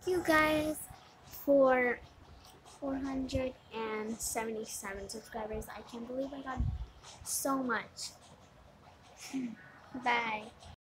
you guys for 477 subscribers. I can't believe I got so much. Bye.